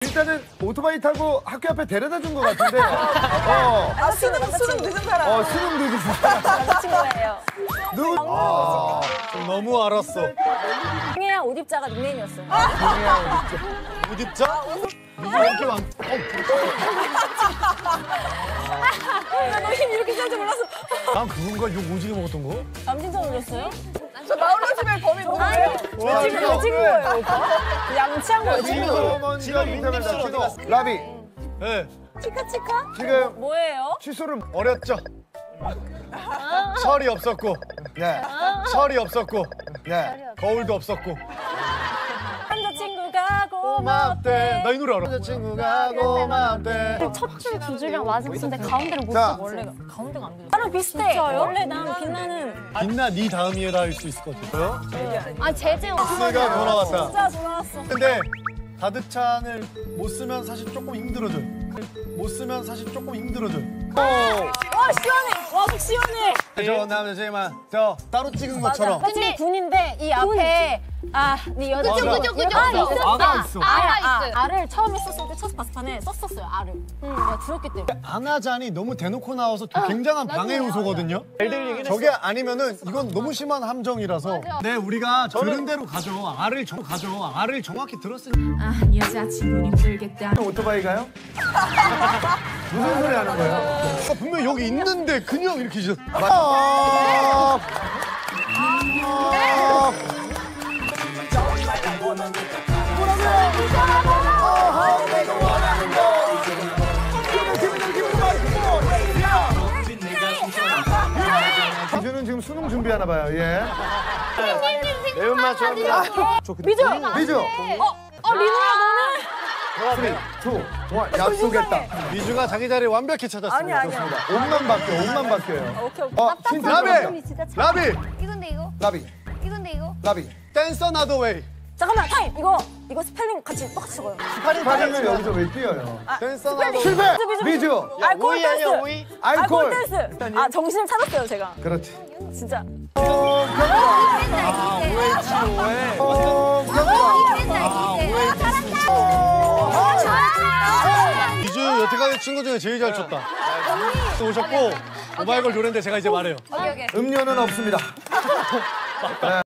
일단은 오토바이 타고 학교 앞에 데려다 준 것 같은데. 수능 늦은 사람. 수능 늦은 사람. 남자친구예요. 누구? 좀 너무 알았어. 김혜야 옷입자가 닉네임이었어요. 우집자? 이렇게 많. 너 힘 이렇게 센 줄 몰랐어. 난 그건가? 욕 오지게 먹었던 거? 남진자 놀렸어요? 저 마을로 집에 범인 누구예요? 왜 찍은 거예요, 오빠? 양치한 거예요, 지금. 지금 인터뷰 찍어. 라비, 네. 치카치카? 지금 뭐예요? 취소를. 어렸죠. 설이 없었고, 네. 설이 없었고, 네. 거울도 없었고. 남자친구가 고맙대. 나 이 노래 알아. 남자친구가 고맙대. 첫 줄 두 줄이랑 맞았는데 가운데를 못 자. 썼어. 원래 가운데가 안 들려. 나랑 비슷해. 원래 난 빛나는. 빛나 네 다음이라 할 수 있을 것 같아요. 아 제재 내가 돌아왔다. 진짜 돌아왔어. 근데 가득찬을 못 쓰면 사실 조금 힘들어져요. 못 쓰면 사실 조금 힘들어져요. 와 시원해. 와 속 시원해. 저 남자지만 저 따로 찍은 것처럼. 나 지금 군인데 이 앞에 네 여자 그죠, 그죠, 그죠. 아가 있어. 아가 있어요. 알을 처음에 썼을 때 첫 바스판에 썼었어요 알을. 내가 들었기 때문에. 안하잔이 너무 대놓고 나와서 굉장한 방해 요소거든요. 저게 아니면은 이건 너무 심한 함정이라서. 네, 우리가 들은 대로 가죠. 알을 정확히 들었으니까. 여자친구 힘들겠다. 오토바이가요? 무슨 소리 하는 거예요? 분명 여기 있는데 그냥 이렇게 저. 기준은 지금 수능 준비하나 봐요. 예. 매운맛 좋아합니다. 미주. 미주. 리노야 너는? 3, 2, 1. 약속했다. 미주가 자기 자리 완벽히 찾았습니다. 아니야. 옷만 바뀌어. 옷만 바뀌어요. 오케이. 힌트. 라비! 라비! 이건데 이거? 라비. 이건데 이거? 라비. 댄서 나도 웨이. 잠깐만 타임. 이거 스펠링 같이 똑같이 적어요. 파리는 여기서 왜 뛰어요? 댄서 나도 실패! 미주. 미주. 알코올 댄스. 오이. 알콜. 댄스. 정신을 차렸어요 제가. 그렇지. 진짜. 미주 여태까지 친구 중에 제일 잘 췄다. 오셨고 오마이걸 노래인데 제가 이제 말해요. 음료는 없습니다.